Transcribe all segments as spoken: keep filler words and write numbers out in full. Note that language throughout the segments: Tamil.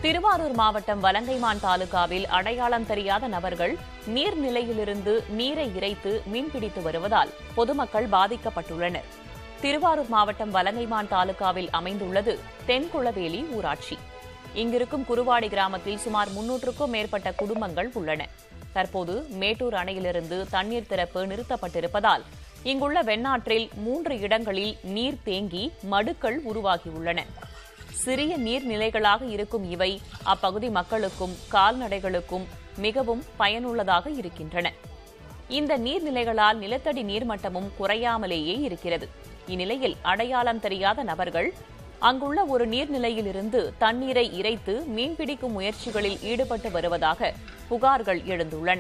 திருவாரூர் மாவட்டம் வலங்கைமான் தாலுகாவில் அடையாளம் தெரியாத நபர்கள் நீர்நிலையிலிருந்து நீரை இறைத்து மீன்பிடித்து வருவதால் பொதுமக்கள் பாதிக்கப்பட்டுள்ளனர். திருவாரூர் மாவட்டம் வலங்கைமான் தாலுகாவில் அமைந்துள்ளது தென்குளவேலி ஊராட்சி. இங்கிருக்கும் குருவாடி கிராமத்தில் சுமார் முன்னூற்றுக்கும் மேற்பட்ட குடும்பங்கள் உள்ளன. தற்போது மேட்டூர் அணையிலிருந்து தண்ணீர் திறப்பு நிறுத்தப்பட்டிருப்பதால் இங்குள்ள வெண்ணாற்றில் மூன்று இடங்களில் நீர் தேங்கி மடுக்கள் உருவாகியுள்ளன. சிறிய நீர்நிலைகளாக இருக்கும் இவை அப்பகுதி மக்களுக்கும் கால்நடைகளுக்கும் மிகவும் பயனுள்ளதாக இருக்கின்றன. இந்த நீர்நிலைகளால் நிலத்தடி நீர்மட்டமும் குறையாமலேயே இருக்கிறது. இந்நிலையில் அடையாளம் தெரியாத நபர்கள் அங்குள்ள ஒரு நீர்நிலையிலிருந்து தண்ணீரை இறைத்து மீன்பிடிக்கும் முயற்சிகளில் ஈடுபட்டு வருவதாக புகார்கள் எழுந்துள்ளன.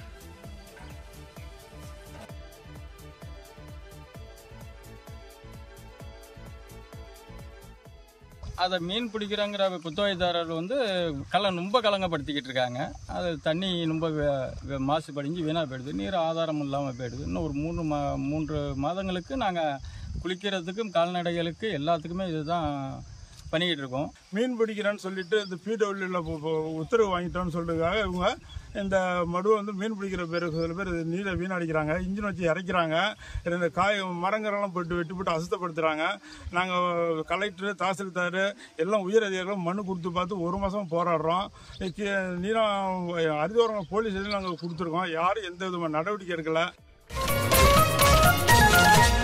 அதை மீன் பிடிக்கிறங்கிற குத்தகைதாரர் வந்து கல ரொம்ப கலங்கப்படுத்திக்கிட்டு இருக்காங்க. அது தண்ணி ரொம்ப மாசுபடிஞ்சு வீணாக போயிடுது, நீர் ஆதாரம் இல்லாமல் போயிடுது. இன்னும் ஒரு மூன்று மா மூன்று மாதங்களுக்கு நாங்கள் குளிக்கிறதுக்கும் கால்நடைகளுக்கு எல்லாத்துக்குமே இதுதான் பண்ணிக்கிட்டு இருக்கோம். மீன் பிடிக்கிறேன்னு சொல்லிட்டு இந்த பிடபிள்யூவில் உத்தரவு வாங்கிட்டோன்னு சொல்றதுக்காக இவங்க இந்த மடுவை வந்து மீன் பிடிக்கிற பேர் சில பேர் நீரை வீணடிக்கிறாங்க, இன்ஜின் வச்சு இறக்கிறாங்க, இந்த காய் மரங்கரெல்லாம் போட்டு வெட்டி போட்டு அசுத்தப்படுத்துகிறாங்க. நாங்கள் கலெக்டர் தாசில்தார் எல்லாம் உயர் அதிகாரிகளும் மனு கொடுத்து பார்த்து ஒரு மாதம் போராடுறோம். நீரம் அரிதோரங்க போலீஸ் நாங்கள் கொடுத்துருக்கோம். யாரும் எந்த விதமான நடவடிக்கை எடுக்கலை.